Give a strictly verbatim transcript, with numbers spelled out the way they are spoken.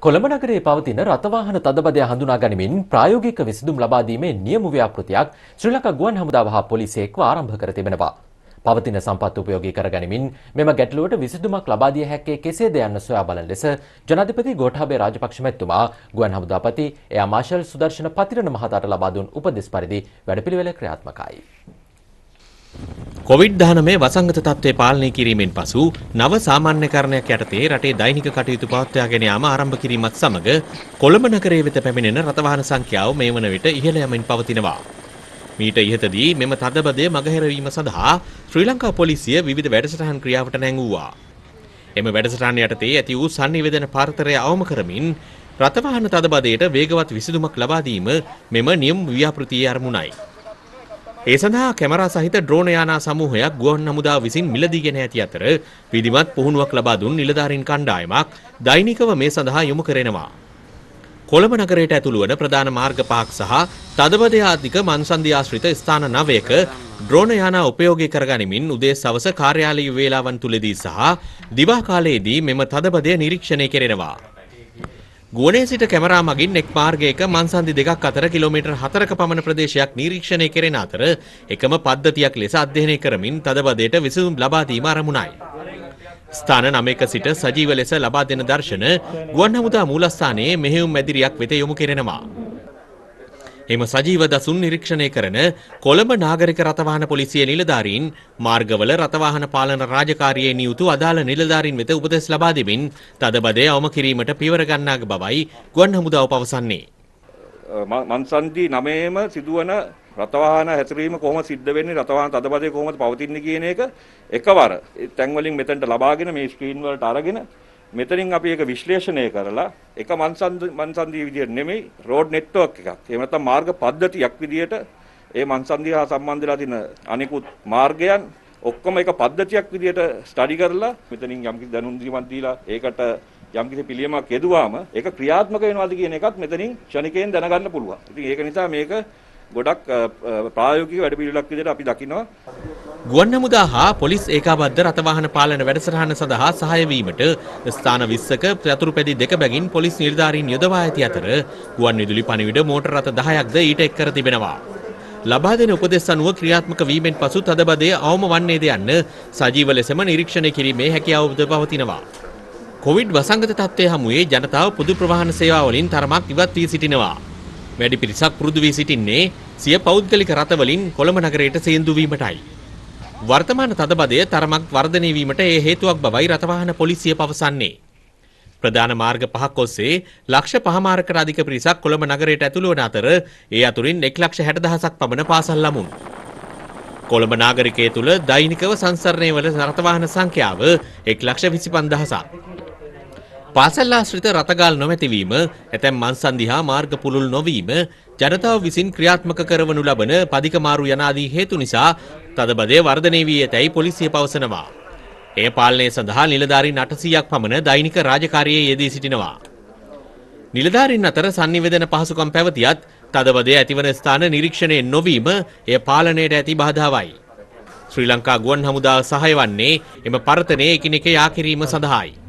කොළඹ නගරයේ පවතින රථවාහන තදබදය හඳුනා ගනිමින් ප්‍රායෝගික විසඳුම් ලබා දීමේ නියම ව්‍යාපෘතියක් ශ්‍රී ලංකා ගුවන් හමුදාව හා පොලිසිය එක්ව ආරම්භ කර තිබෙනවා. පවතින සම්පත් උපයෝගී කර ගනිමින් මෙම ගැටලුවට විසඳුමක් ලබා දිය හැක්කේ කෙසේද යන්න සොයා බලන ලෙස ජනාධිපති ගෝඨාභය රාජපක්ෂ මැතිතුමා ගුවන් හමුදාපති එයා මාෂල් සුදර්ශන පතිරණ මහතාට ලබා දුන් උපදෙස් පරිදි වැඩපිළිවෙල ක්‍රියාත්මකයි. කොවිඩ් දහනවය වසංගත තත්ත්වය පාලනය කිරීමෙන් පසු නව සාමාන්‍යකරණයක් යටතේ රටේ දෛනික කටයුතු පවත්වාගෙන යාම ආරම්භ කිරීමත් සමග කොළඹ නගරයේ වෙත පැමිණෙන රථවාහන සංඛ්‍යාව මේ වන විට ඉහළ යමින් පවතිනවා. මීට ඉහතදී මෙම තදබදය මගහැරවීම සඳහා ශ්‍රී ලංකා පොලිසිය විවිධ වැඩසටහන් ක්‍රියාවට නැංවුවා. එම වැඩසටහන් යටතේ ඇති වූ සංනිවේදන පාර්තරය අවම කරමින් රථවාහන තදබදයට වේගවත් විසඳුමක් ලබා දීම මෙම නියම ව්‍යාපෘතියේ අරමුණයි. ඒ සඳහා කැමරා සහිත ඩ්‍රෝන යානා සමූහයක් ගුවන් හමුදාව විසින් මිලදීගෙන ඇති අතර විධිමත් පුහුණුවක් ලබා දුන් නිලධාරීන් කණ්ඩායමක් දෛනිකව මේ සඳහා යොමු කරනවා. කොළඹ නගරයට ඇතුළු වන ප්‍රධාන මාර්ග පහක් සහ තදබදය ආධික මන්සන්ධි ආශ්‍රිත ස්ථාන නවයක ඩ්‍රෝන යානා උපයෝගී කරගනිමින් උදේ සවස කාර්යාලීය වේලාවන් තුලදී සහ දිවා කාලයේදී මෙම තදබදය නිරීක්ෂණය කෙරෙනවා. ගුවනේ සිට කැමරා මගින් එක් මාර්ගයක මන්සන්ධි දෙකක් අතර කිලෝමීටර් හතරක පමණ ප්‍රදේශයක් නිරීක්ෂණය කෙරෙන අතර එකම පද්ධතියක් ලෙස අධ්‍යයනය කරමින් තදබදයට විසඳුම් ලබා දීම අරමුණයි. ස්ථාන නවයක සිට සජීව ලෙස ලබා දෙන දර්ශන ගුවන් හමුදා මූලස්ථානයේ මෙහෙයුම් මැදිරියක් වෙත යොමු කෙරෙනවා. එම සජීව දසුන් නිරීක්ෂණය කරන කොළඹ නාගරික රථවාහන පොලිසිය නිලධාරීන් මාර්ගවල රථවාහන පාලන රාජකාරියේ නියුතු අදාළ නිලධාරීන් වෙත උපදෙස් ලබා දෙමින් තදබදය අවම කිරීමට පියවර ගන්නා බවයි ගුවන් හමුදාව පවසන්නේ. මන්සන්ධි නවයේම සිදුවන රථවාහන හැසිරීම කොහොමද සිද්ධ වෙන්නේ, රථවාහන තදබදය කොහොමද පවතින්නේ කියන එක එකවර තැන් වලින් මෙතනට ලබාගෙන මේ ස්ක්‍රීන් වලට අරගෙන මෙතනින් අපි ඒක විශ්ලේෂණය කරලා එක මන්සන්ධි මන්සන්ධි විදියට නෙමෙයි රෝඩ් නෙට්වර්ක් එකක් එහෙම නැත්නම් මාර්ග පද්ධතියක් විදියට ඒ මන්සන්ධි හා සම්බන්ධ වෙලා තියෙන අනිකුත් මාර්ගයන් ඔක්කොම එක පද්ධතියක් විදියට ස්ටඩි කරලා මෙතනින් යම්කිසි දැනුම් දීමක් දීලා ඒකට යම්කිසි පිළියමක් යෙදුවාම ඒක ක්‍රියාත්මක වෙනවද කියන එකත් මෙතනින් ක්ෂණිකයෙන් දැනගන්න පුළුවන්. ඉතින් ඒක නිසා මේක ගොඩක් ප්‍රායෝගික වැඩපිළිවෙලක් විදිහට අපි දකිනවා. ගුවන් හමුදා හා පොලිස් ඒකාබද්ධ රථවාහන පාලන වැඩසටහන සඳහා සහාය වීමට ස්ථාන විස්සක යතුරු පැදි දෙක බැගින් පොලිස් නිලධාරීන් යොදවා ඇති අතර ගුවන් විදුලි පණිවිඩ මෝටර රථ දහයක්ද ඊට එක් කර තිබෙනවා. ලබා දෙන උපදෙස් අනුව ක්‍රියාත්මක වීමෙන් පසු තදබදය අවම වන්නේද යන්න සජීව ලෙසම නිරීක්ෂණය කිරීමේ හැකියාවද පවතිනවා. කොවිඩ් වසංගත තත්ත්වයේ හමුවේ ජනතාව පොදු ප්‍රවාහන සේවා වලින් තරමක් ඉවත් වී සිටිනවා. වැඩි පිරිසක් පුරුදු වී සිටින්නේ සිය පෞද්ගලික රථවලින් කොළඹ නගරයට සේන්දු වීමටයි. වර්තමාන තදබදය තරමක් වර්ධනය වීමට ඒ හේතුවක් බවයි රථවාහන පොලිසිය පවසන්නේ. ප්‍රධාන මාර්ග පහක් ඔස්සේ ලක්ෂ පහමාරකට අධික පිරිසක් කොළඹ නගරයට ඇතුළු වන අතර ඒ අතුරින් එක් ලක්ෂ හැට දහසක් පමණ පාසල් ළමුන්. කොළඹ නාගරිකය තුළ දෛනිකව සංසරණය වන රථවාහන සංඛ්‍යාව එක් ලක්ෂ විසි පන්දහසක්. පාසල් ආශ්‍රිත රථගාල් නොමැතිවීම, ඇතැම් මන්සන්ධි හා මාර්ග පුළුල් නොවීම, ජනතාව විසින් ක්‍රියාත්මක කරවනු ලබන පදික මාරු යනාදී හේතු නිසා තදබදය වර්ධනය වී ඇතැයි පොලිසිය පවසනවා. එය පාලනය සඳහා නිලධාරීන් අටසීයක් පමණ දෛනික රාජකාරියේ යෙදී සිටිනවා. නිලධාරීන් අතර සංනිවේදන පහසුකම් පැවතියත් තදබදය ඇතිවන ස්ථාන නිරීක්ෂණය නොවීම එය පාලනයට ඇති බාධාවයි. ශ්‍රී ලංකා ගුවන් හමුදාව සහාය වන්නේ එම පරතරය එකිනෙක යා කිරීම සඳහායි.